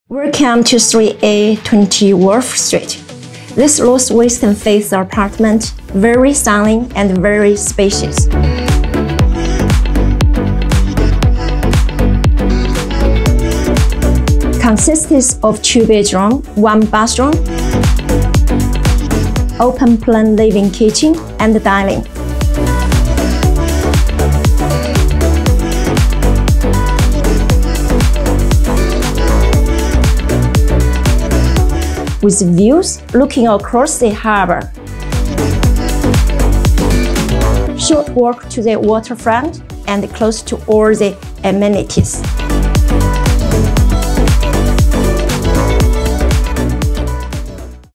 Welcome to 3A20 Wharf Street. This northwestern face apartment, very stunning and very spacious. Consists of 2 bedrooms, 1 bathroom, open plan living kitchen and dining. With views looking across the harbour. Short walk to the waterfront and close to all the amenities.